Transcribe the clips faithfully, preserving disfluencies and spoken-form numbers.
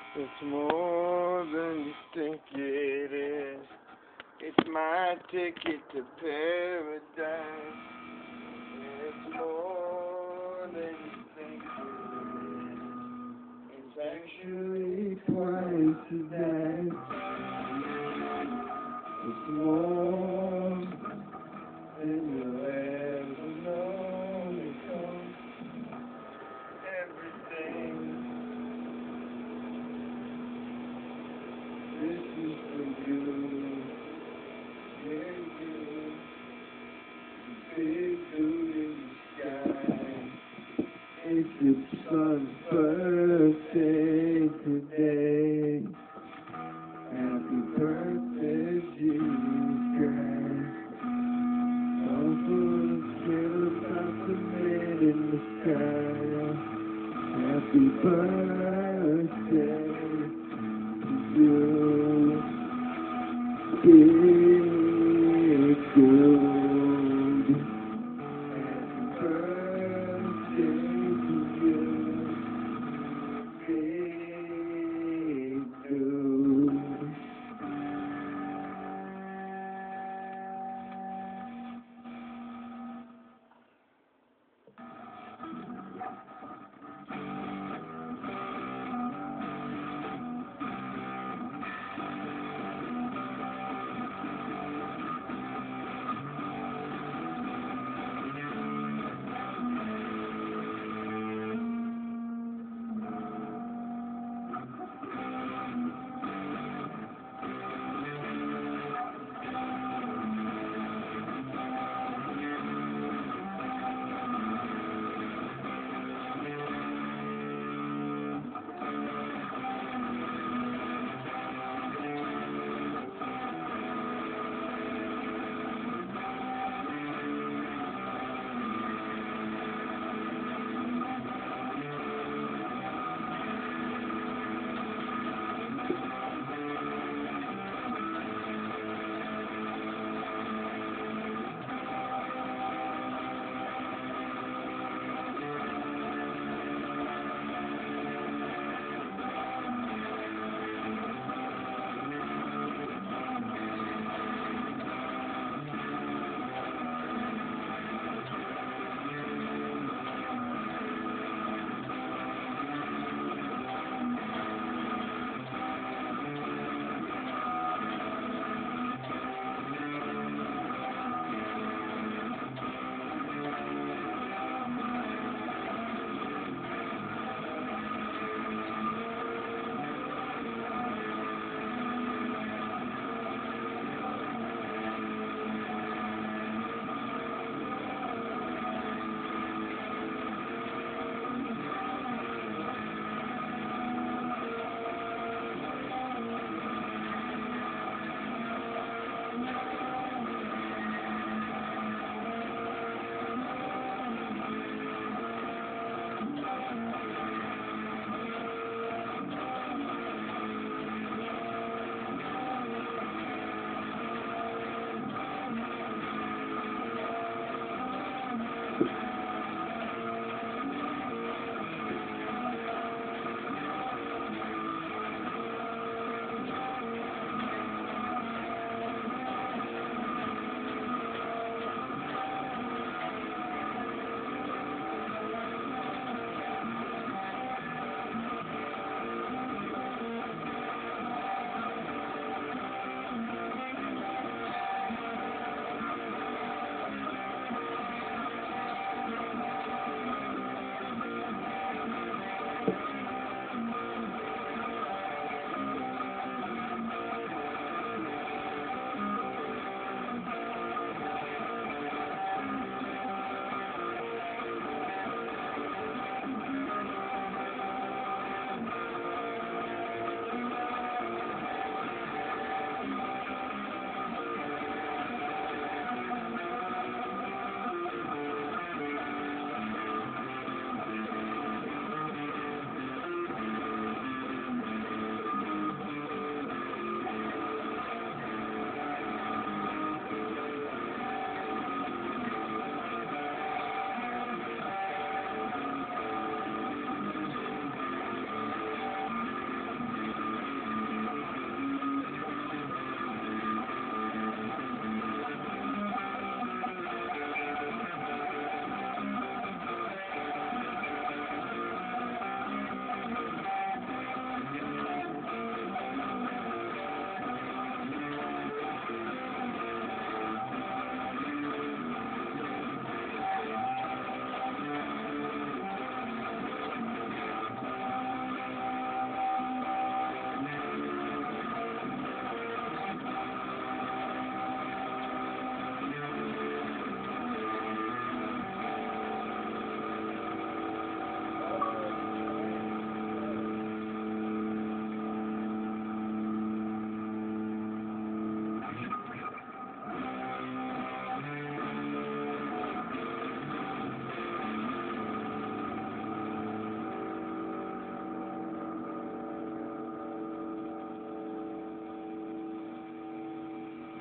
It's more than you think it is. It's my ticket to paradise. It's more than you think it is. It's actually twice as bad. It's more than you'll ever know. Because everything this is for you. Yeah, you. Big dude in the sky. It's your son's birthday today. Happy birthday, Jesus Christ. Don't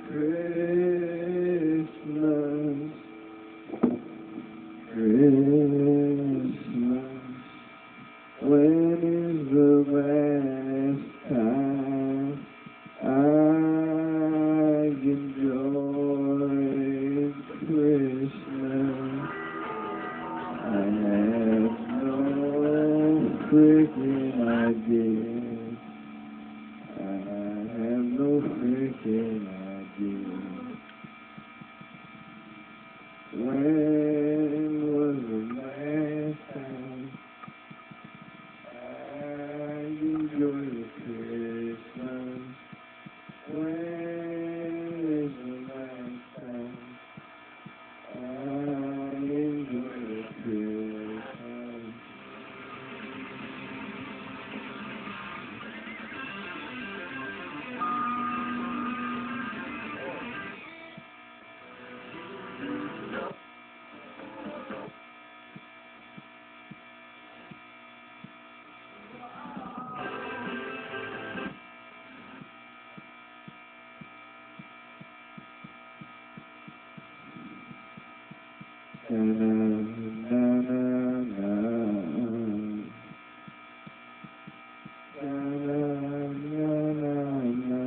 Christmas, Christmas, when is the last time I enjoyed Christmas? I have no freaking idea. I have no freaking idea. When was the last time I enjoyed Christmas? When is the last time I enjoyed Christmas? Na na na na na. Na na na na na.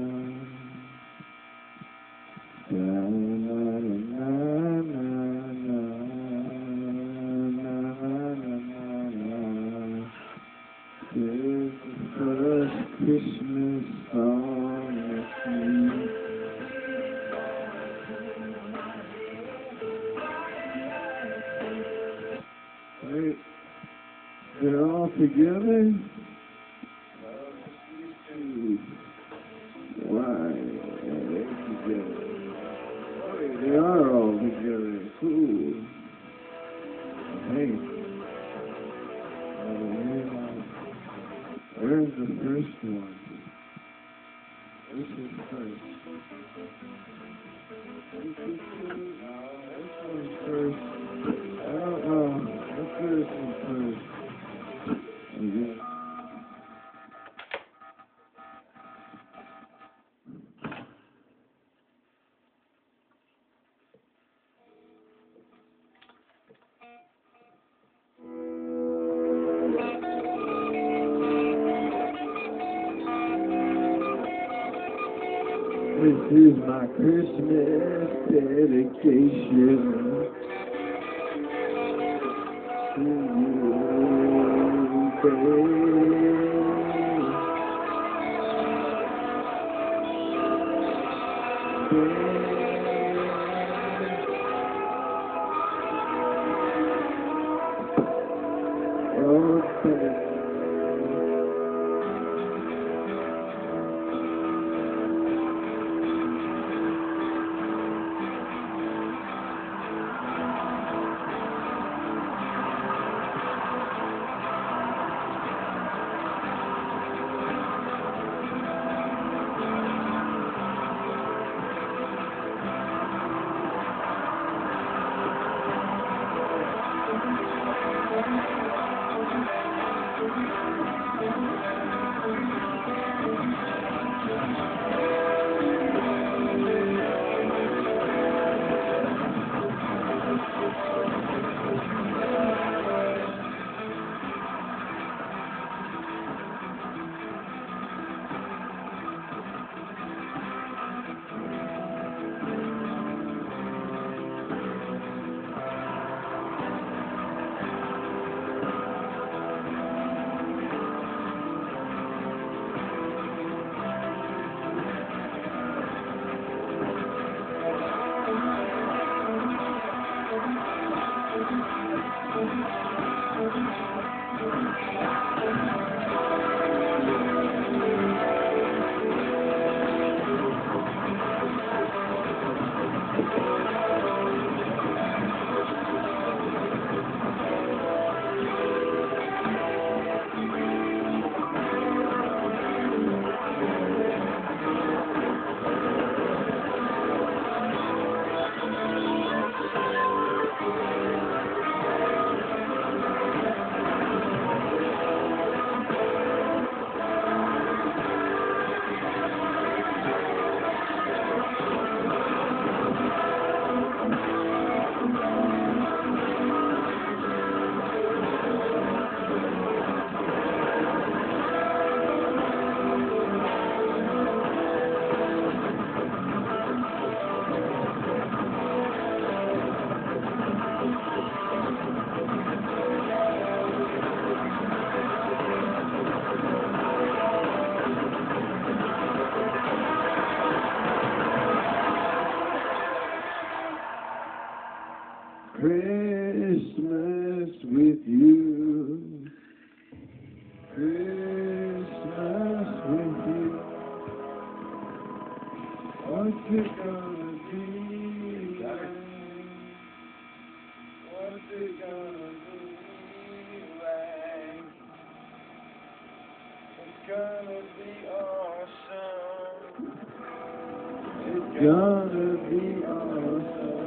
Na na na na na. Na na na na. This is the first Christmas song with me. Wait, they're all together? Why? They're together. Wait, they are all together. Cool. Hey. Oh, yeah. Where's the first one? This is first. This is first. No, this one's first. I don't know. Let's do this one first. Okay. This is my Christmas dedication to you, babe. Okay. What's it gonna be like? What's it gonna be like? It's gonna be awesome. It's gonna be awesome.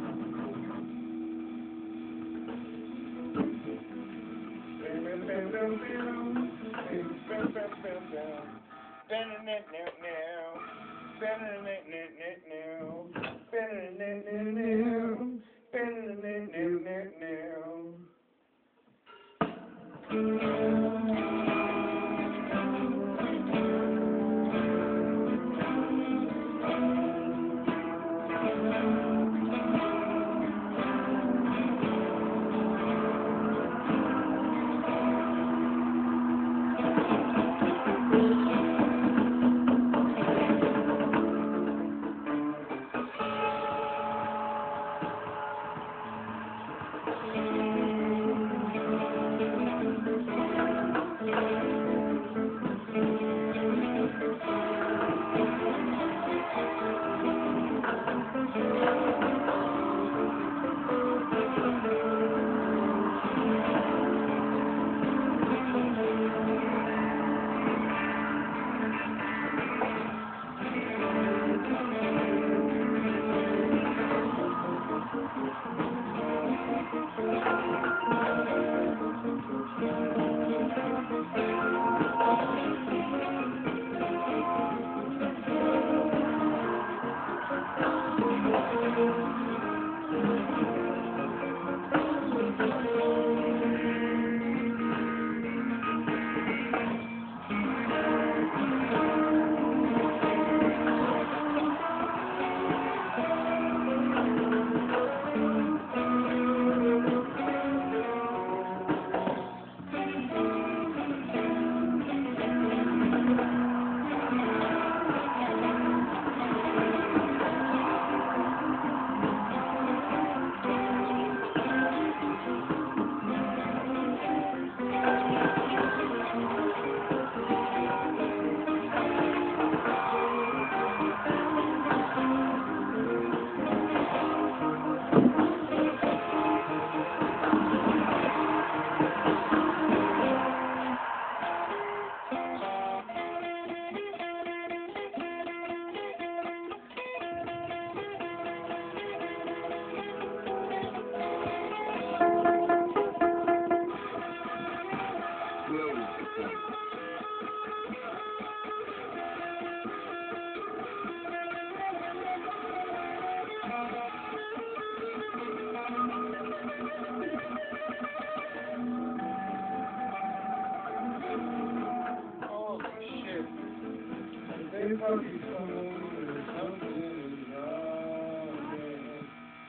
They fucking told me something is wrong, man.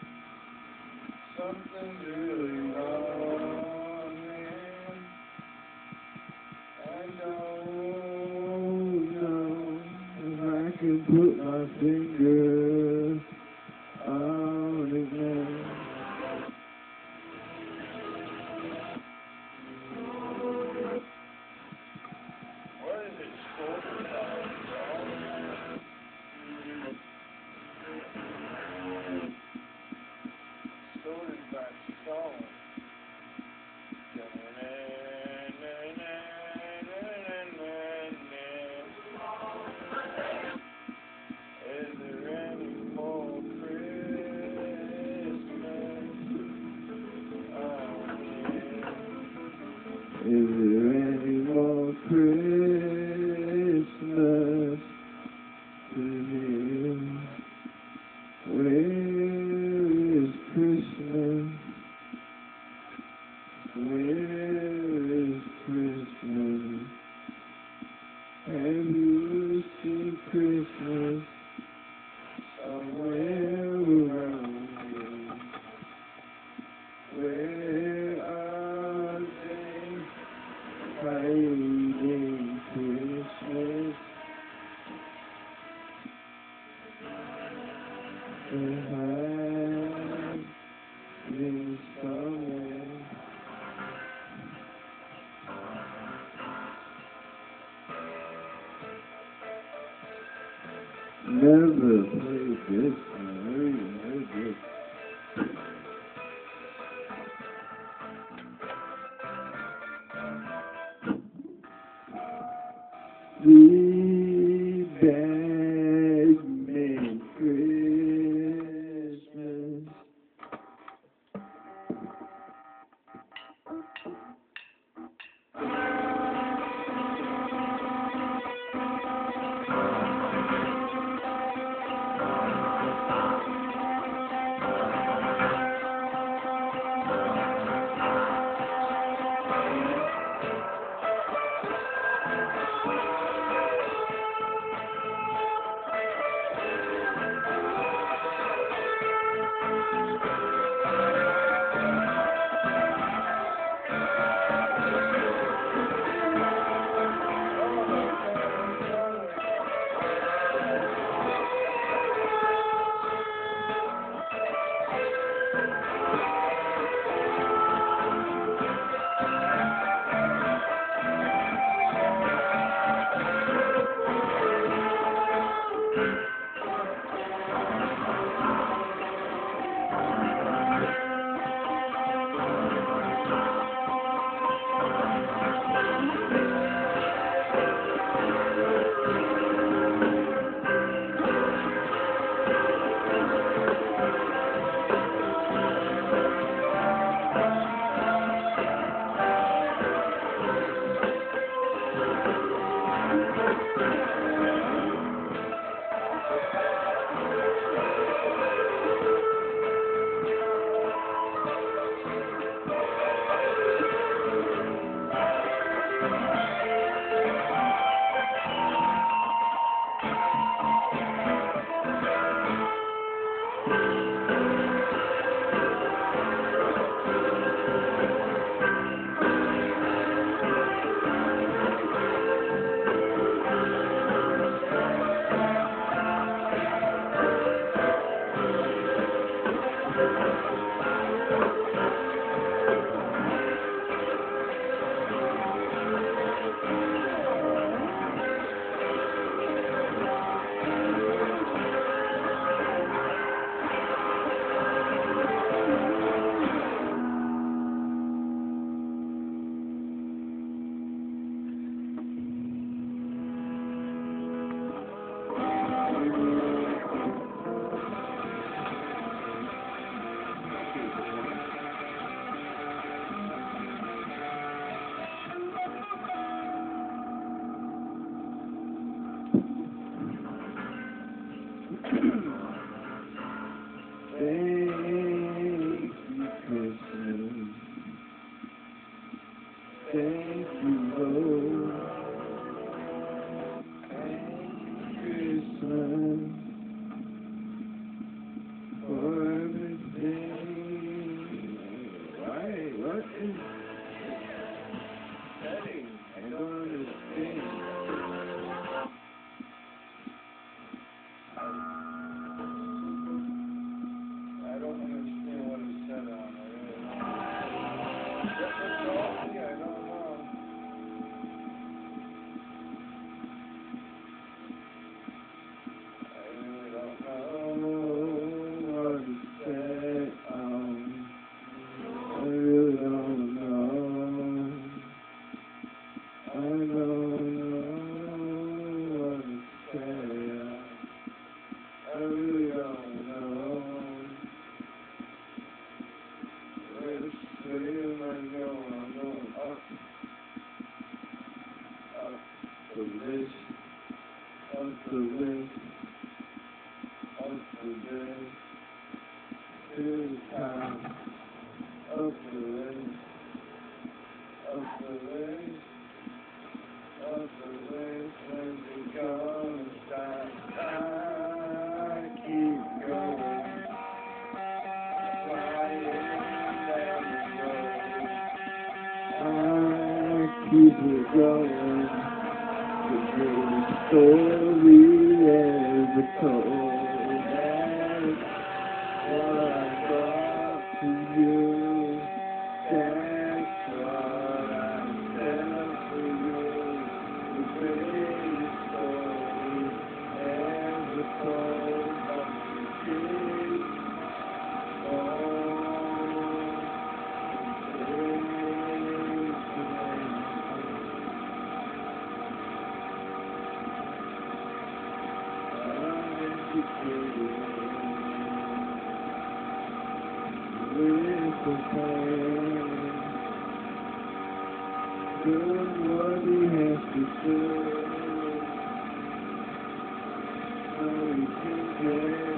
Something's really wrong, man. I don't know if I can put my finger on it, man. What is it spoken about, bro? Stolen by song. Is there any more Christmas? Oh, yeah. Is there any more Christmas to live? Where is Christmas? Where is Christmas? Have you seen Christmas somewhere around here? Where are they hiding Christmas? They hide in somewhere. Never played this. I never even heard this. We beg me Christmas. Thank you, Christmas. Thank you, Lord. Thank you, Christmas, for everything. Why? What is setting? I don't understand. I don't understand what he said on it. What's the coffee? I don't know. I really don't know what he said. Um, I really don't know. I don't know what he said. I really don't know. Which way am I going? I'm going up, up the list, up the list, up the list, to the top, up the list, up the list, up the list, and we're gonna stop. I keep going. Keep it going, the great story ever told. That's what I brought to you. That's what I tell to you. The greatest story ever what he has to say. So he can get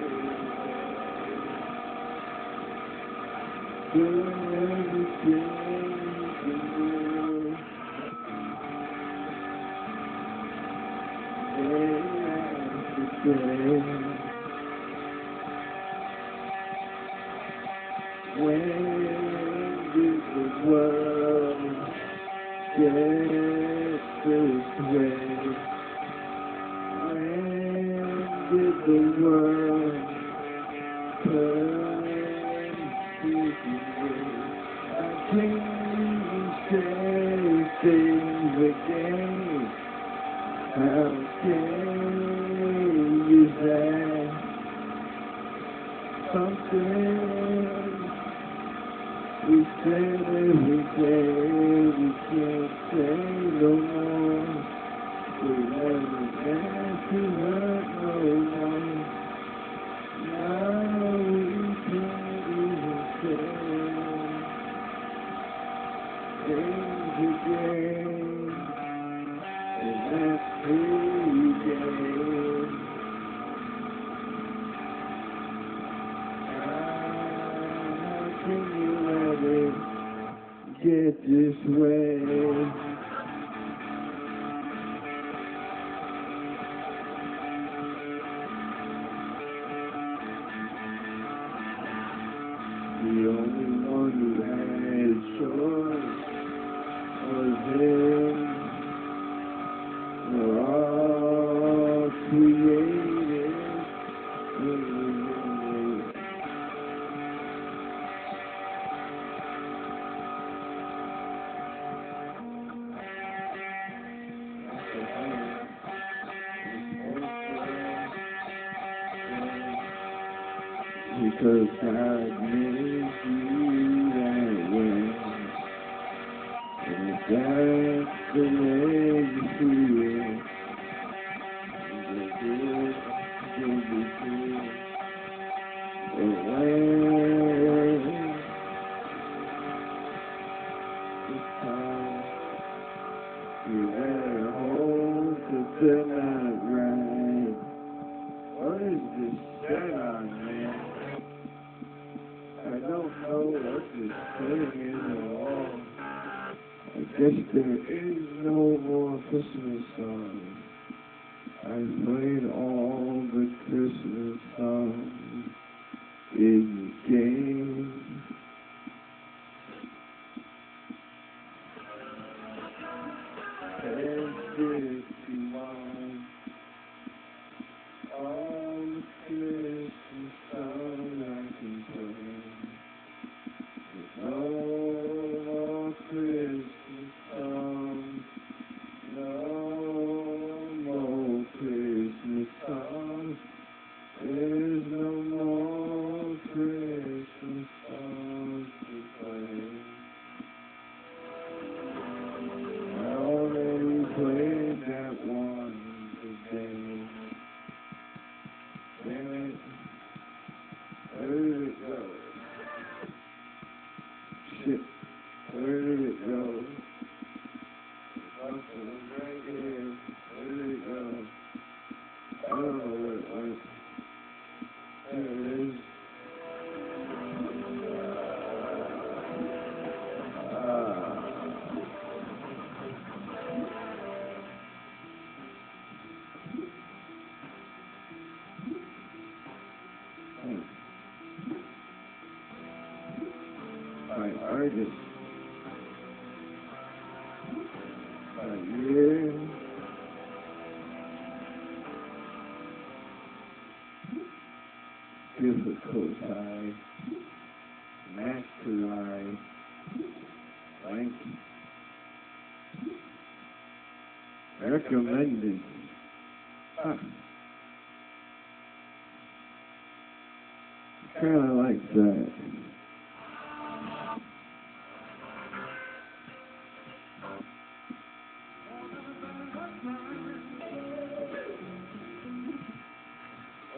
doing everything he can do. Day after day. When did the world get this way? When did the world turn this way? I can't say things again. How can you say something? We said every day we can't say no more. We never meant to hurt no one. Now we can't even say things again. And that's who we get. How can you let it get this way? The only one who had choice was him. We're all created in the image. Because God made you that way. And if that's the way you feel, you'll do it, you'll be free. But when it's time, you better hold, 'cause they're not right. What is this set on, man? I don't know what this thing is at all. I guess there is no more Christmas songs. I've played all the Christmas songs in the game. And fifty-one, all the Christmas songs I can play. No more Christmas songs, no more Christmas songs. There's no more Christmas songs to play. I already played that one today. Damn it, where did it go? Shit, where did it go? It was right here. Where did it go? I don't know where it went. There it is. Ah. Hmm. My artist. My year. Difficult high. Master line. Lanky. Recommended. Huh. Kinda like that.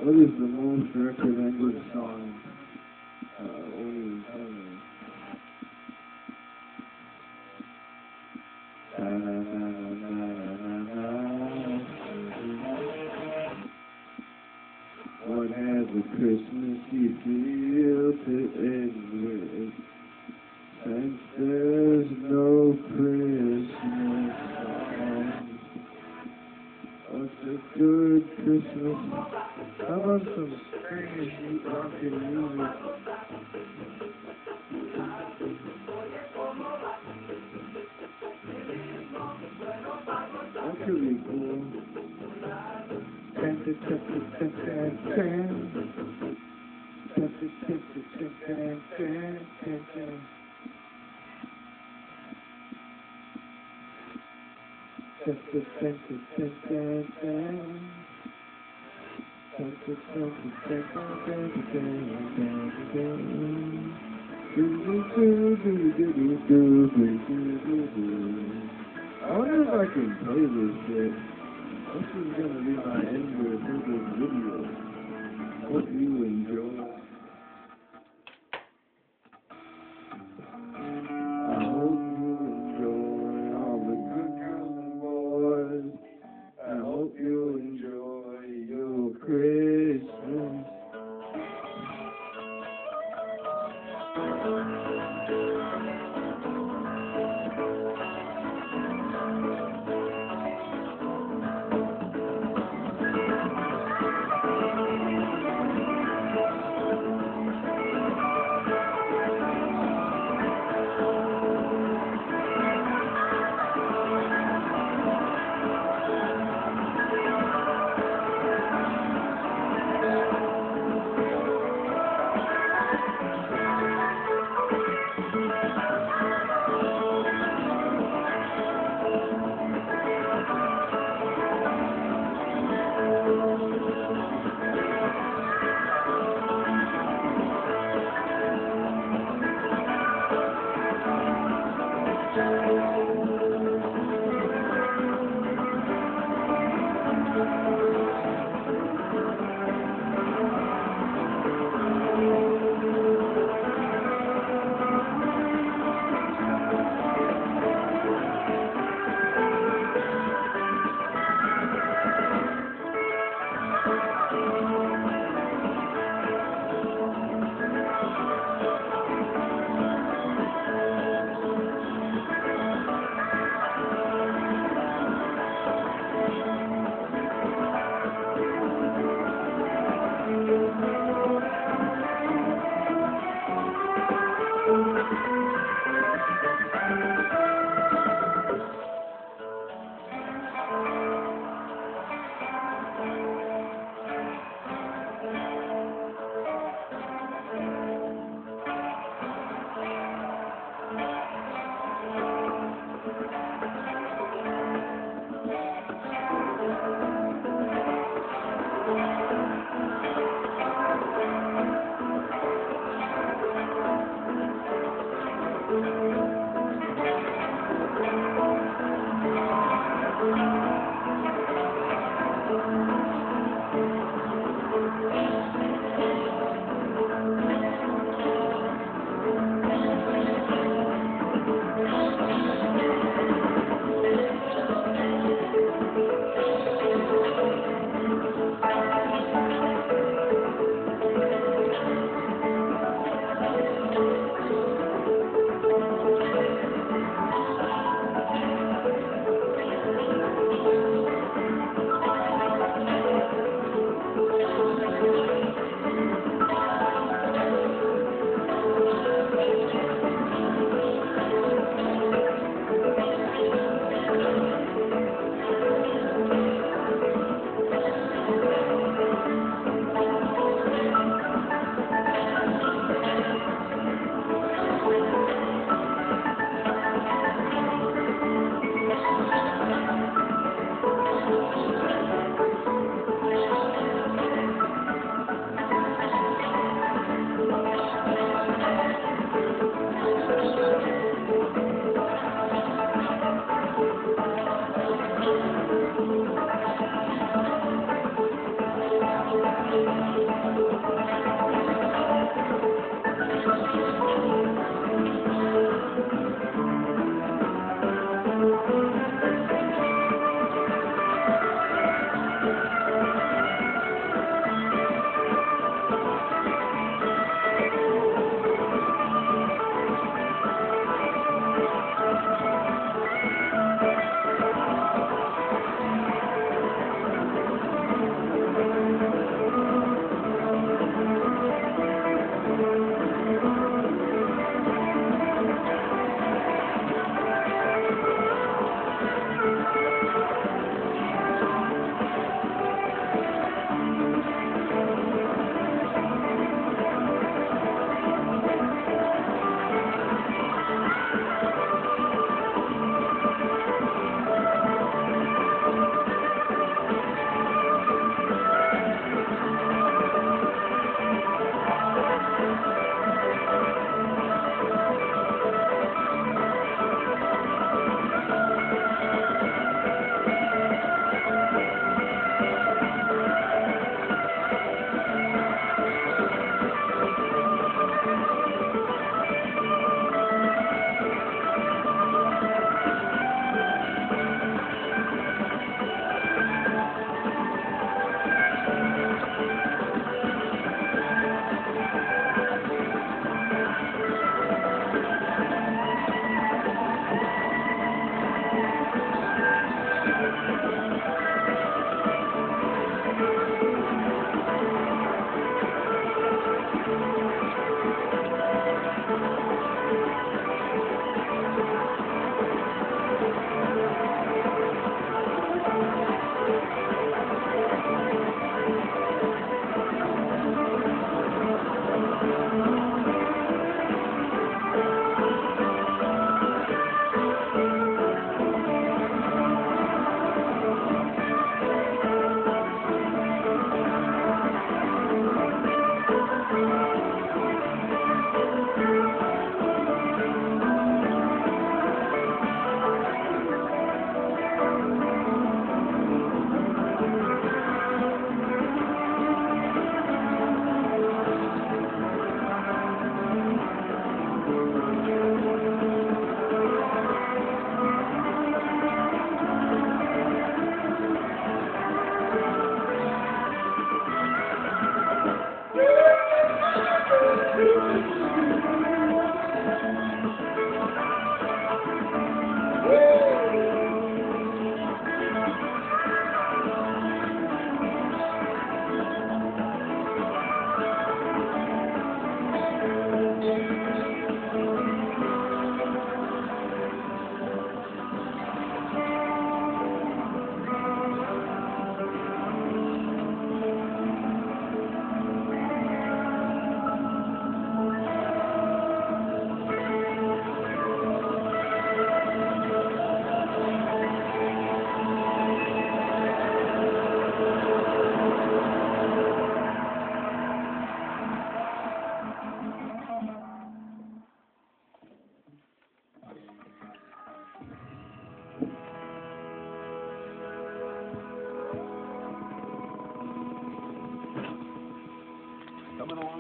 What is the most recommended song? Uh, what is it? Na na na na na na na. What has a Christmas you feel to end with? Since there's no Christmas song. What's a good Christmas? How about some Spanish rockin' music? That could be cool. Tan, tan, tan, tan, tan, tan. Tan, tan, tan, tan, tan, tan, tan, tan. Tan, tan, tan, tan, tan, tan. Tan, tan, tan, tan, tan, tan, tan, tan. Do, do, do, do, do, do, do, do, do, do. I wonder if I can play this shit. This is gonna be my ender for this video. Hope you enjoy. I hope you enjoy all the good girls and boys. I hope you enjoy your Christmas.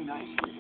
nicely.